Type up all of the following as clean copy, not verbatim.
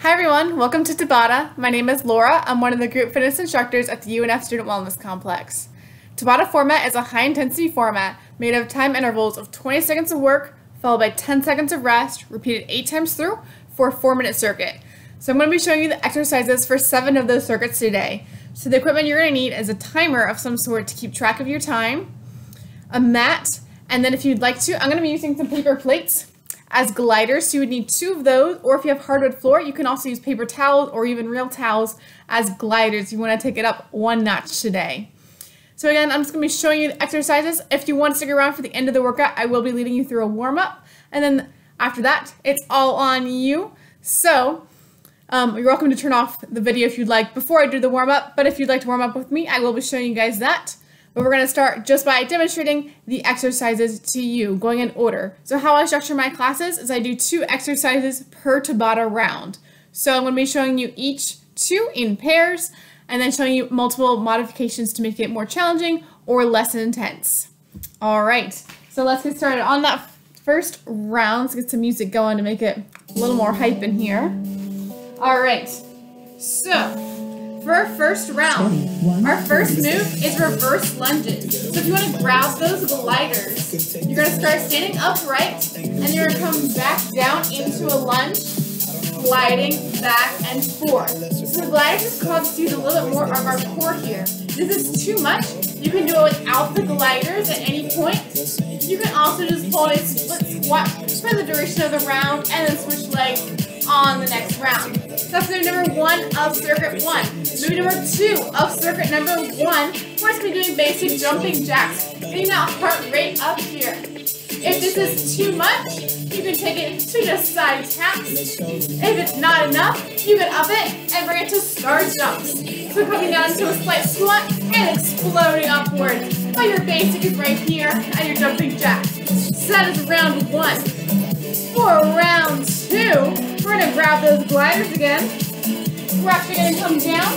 Hi everyone, welcome to Tabata. My name is Laura. I'm one of the group fitness instructors at the UNF Student Wellness Complex. Tabata format is a high intensity format made of time intervals of 20 seconds of work followed by 10 seconds of rest, repeated 8 times through for a 4-minute circuit. So I'm going to be showing you the exercises for 7 of those circuits today. So the equipment you're going to need is a timer of some sort to keep track of your time, a mat, and then if you'd like to, I'm going to be using some paper plates as gliders, so you would need 2 of those, or if you have hardwood floor, you can also use paper towels or even real towels as gliders. You want to take it up 1 notch today. So again, I'm just going to be showing you the exercises. If you want to stick around for the end of the workout, I will be leading you through a warm-up, and then after that, it's all on you. So you're welcome to turn off the video if you'd like before I do the warm-up, but if you'd like to warm up with me, I will be showing you guys that. But we're going to start just by demonstrating the exercises to you, going in order. So how I structure my classes is I do 2 exercises per Tabata round. So I'm going to be showing you each 2 in pairs, and then showing you multiple modifications to make it more challenging or less intense. All right, so let's get started on that first round. Let's get some music going to make it a little more hype in here. All right, so for our first round, our first move is reverse lunges. So if you want to grab those gliders, you're going to start standing upright, and you're going to come back down into a lunge, gliding back and forth. So the gliders just cause us to use a little bit more of our core here. If this is too much, you can do it without the gliders at any point. You can also just hold a split squat for the duration of the round, and then switch legs on the next round. That's move number 1 of circuit 1. Move number 2 of circuit number 1, we're just going to be doing basic jumping jacks, getting that heart rate up here. If this is too much, you can take it to just side taps. If it's not enough, you can up it and bring it to star jumps. So coming down to a slight squat and exploding upward. But your basic is right here and your jumping jack. So that is round 1. For round 2, we're going to grab those gliders again. We're actually going to come down,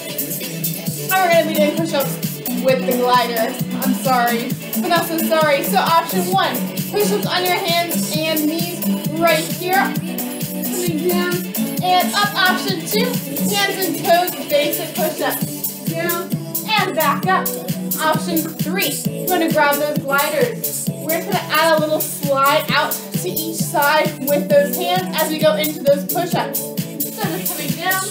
and we're going to be doing push-ups with the glider. I'm sorry, but not so sorry. So option 1, push-ups on your hands and knees right here. Coming down and up. Option 2, hands and toes, basic push-ups. Down and back up. Option 3, we're going to grab those gliders. We're going to add a little slide out to each side with those hands as we go into those push-ups. So just coming down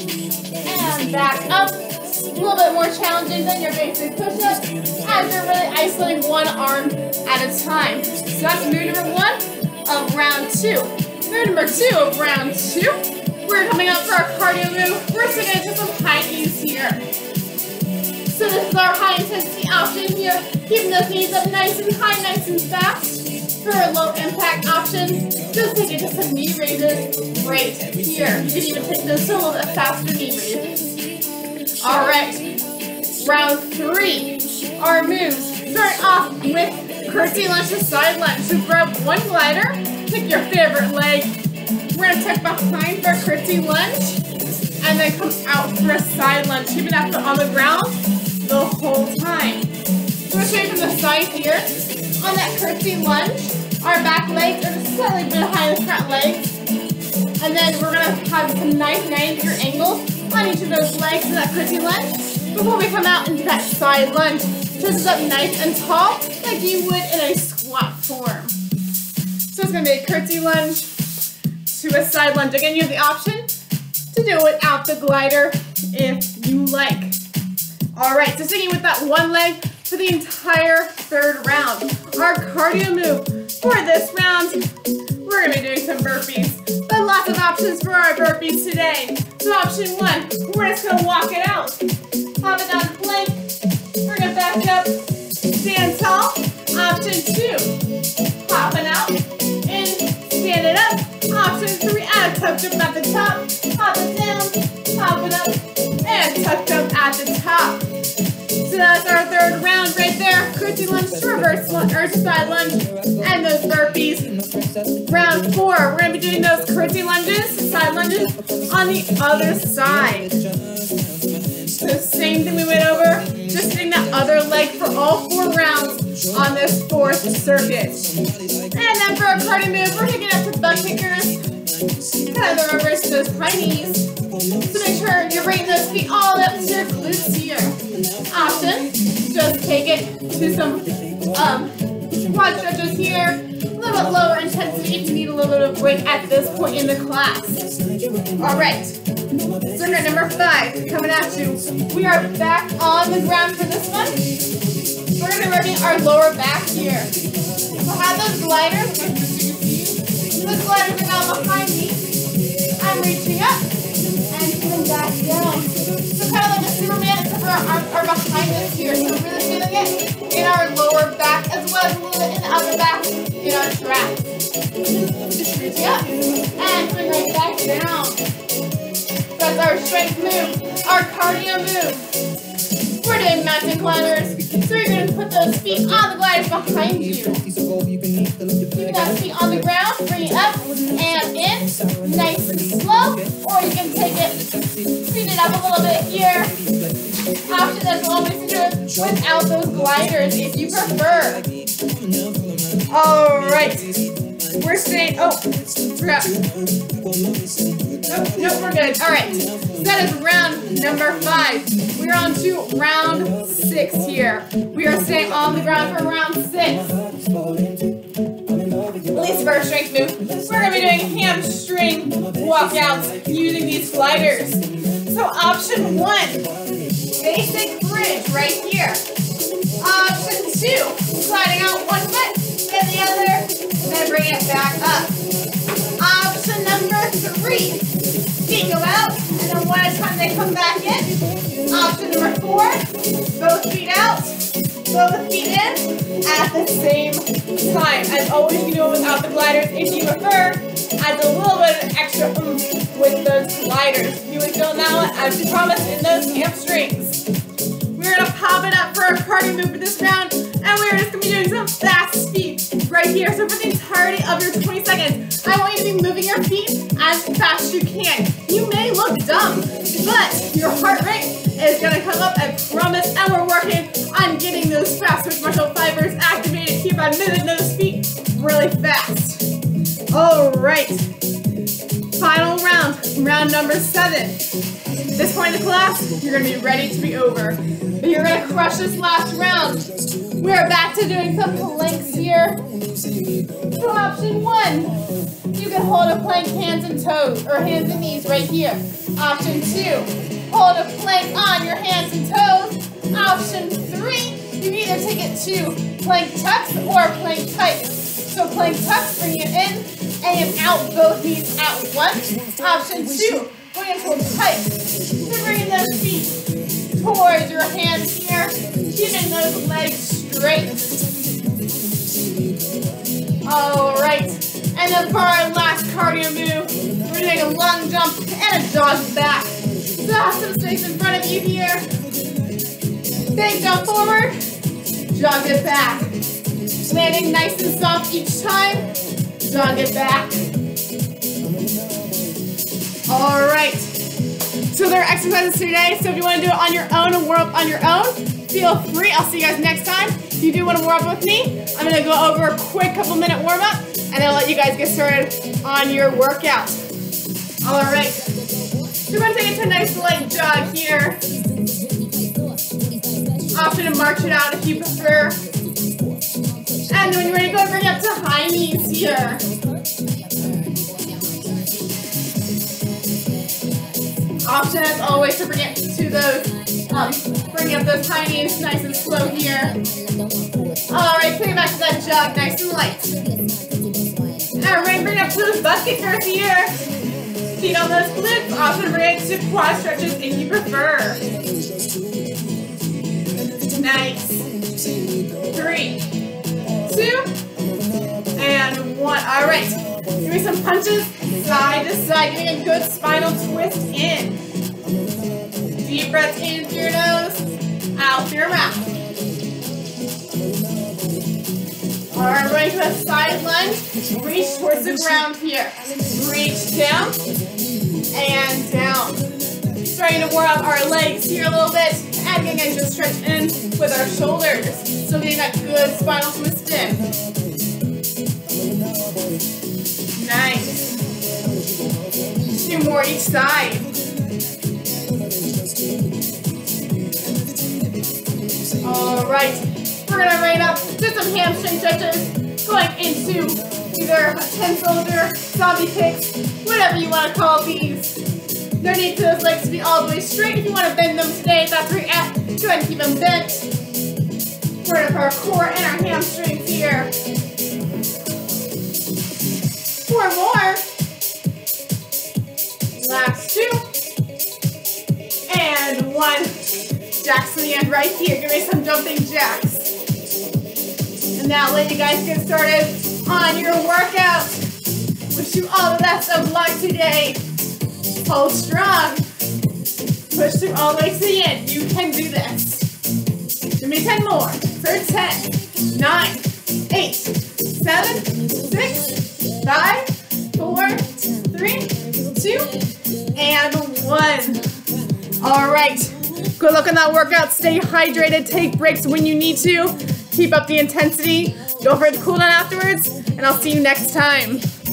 and back up. A little bit more challenging than your basic push-up as you're really isolating one arm at a time. So that's move number 1 of round 2. Move number 2 of round 2. We're coming up for our cardio move. We're still going to do some high knees here. So this is our high intensity option here. Keeping those knees up nice and high, nice and fast. For a low impact option, just take it to some knee raises right here. You can even take those to a little bit faster knee raises. All right, round 3, our moves. Start off with curtsy lunge to side lunge. So grab one glider, pick your favorite leg. We're gonna tuck behind for a curtsy lunge, and then come out for a side lunge, keeping that foot on the ground the whole time. So we're straight from the side here. On that curtsy lunge, our back legs are just slightly behind the front legs. And then we're going to have some nice 90-degree angles on each of those legs in that curtsy lunge before we come out into that side lunge. Twist up nice and tall like you would in a squat form. So it's going to be a curtsy lunge to a side lunge. Again, you have the option to do it without the glider if you like. All right, so sticking with that one leg for the entire 3rd round. Our cardio move for this round, we're going to be doing some burpees, but lots of options for our burpees today. So option 1, we're just going to walk it out. Hop it down plank, we're going to back it up, stand tall. Option 2, hop it out, and stand it up. Option 3, add a tuck jump at the top, hop it down, hop it up, and tuck jump at the top. So that's our 3rd round right there. Curtsy lunge to reverse lunge, or to side lunge, and those burpees. Round 4, we're going to be doing those curtsy lunges, side lunges, on the other side. So same thing we went over, just hitting that other leg for all 4 rounds on this 4th circuit. And then for our cardio move, we're taking up to butt kickers. Kind of the reverse fingers to those high knees. So make sure you're bringing those feet all up to your glutes here. Option, just take it to some quad stretches here. A little bit lower intensity if you need a little bit of break at this point in the class. All right, circuit number 5 coming at you. We are back on the ground for this one. We're going to be working our lower back here. So have those gliders, those gliders are now behind me. I'm reaching up and coming back down. So kind of like a Superman, except for our arms are behind us here. So we're really feeling it in our lower back as well as a little bit in the upper back in our traps. Just reaching up and coming right back down. That's our strength move, our cardio move. We're doing mountain climbers. So you're going to put those feet on the gliders behind you. Keeping that feet on the ground, bring it up and in, nice and slow, or you can take it, speed it up a little bit here. Option as always to do it without those gliders if you prefer. All right, we're staying, forgot. Nope, we're good. All right, so that is round number 5. We're on to round 6 here. We are staying on the ground for round 6. Least of our strength move. We're going to be doing hamstring walkouts using these gliders. So option 1, basic bridge right here. Option 2, sliding out one foot, then the other, then bring it back up. Option number 3, feet go out, and then one at a time they come back in. Option number 4, both feet out, both feet in at the same time. As always, you can do it without the gliders if you prefer. Adds a little bit of extra oomph with those gliders. You would feel now, as we promised, in those hamstrings. We're going to pop it up for our cardio move for this round, and we're just going to be doing some fast speed right here. So for the entirety of your 20 seconds, I want you to be moving your feet as fast as you can. You may look dumb, but your heart rate is going to come up, I promise, and we're working on getting those fast twitch muscle fibers activated here by moving those feet really fast. All right, final round, round number 7. At this point in the class, you're going to be ready to be over. But you're going to crush this last round. We're back to doing some planks here. So option 1, you can hold a plank hands and toes, or hands and knees right here. Option 2, hold a plank on your hands and toes. Option 3, you can either take it to plank tucks or plank pikes. So plank tucks, bring it in and out, both knees at once. Option 2, going into a pike. So bringing those feet towards your hands here, keeping those legs straight. All right, and then for our last cardio move, we're doing a lung jump and a jog back. So have some space in front of you here. Big jump forward, jog it back. Landing nice and soft each time, jog it back. All right, so there are exercises today, so if you want to do it on your own and warm up on your own, feel free. I'll see you guys next time. If you do want to warm up with me, I'm going to go over a quick couple-minute warm-up, and then I'll let you guys get started on your workout. All right, so we're going to take it to a nice light jog here. Option to march it out if you prefer. And when you're ready to go, bring it up to high knees here. Option as always to bring it to those, bring up those high knees nice and slow here. All right, bring it back to that jog, nice and light. And we're going to bring it up to those butt kickers here. Feet on those glutes. Option to bring it to quad stretches if you prefer. Nice. 3, 2, and 1. All right, give me some punches side to side, giving a good spinal twist in. Deep breath in through your nose, out through your mouth. All right, we're going to a side lunge. Reach towards the ground here. Reach down and down. Starting to warm up our legs here a little bit, and getting a good stretch in with our shoulders. So getting that good spinal twist in. Nice. 2 more each side. All right, we're gonna rain up just some hamstring stretches, going into either 10 soldier, zombie kicks, whatever you want to call these. No need for those legs to be all the way straight. If you want to bend them today, that's where you're at. Go ahead and keep them bent. We're gonna put our core and our hamstrings here. 4 more. Last 2. And 1. Jacks to the end right here. Give me some jumping jacks. And now let you guys get started on your workout. Wish you all the best of luck today. Hold strong. Push through all the way to the end. You can do this. Give me 10 more. For 10, 9, 8, 7, 6, 5, 4, 3, 2, and 1. All right. Good luck on that workout. Stay hydrated. Take breaks when you need to. Keep up the intensity. Don't forget to cool down afterwards. And I'll see you next time.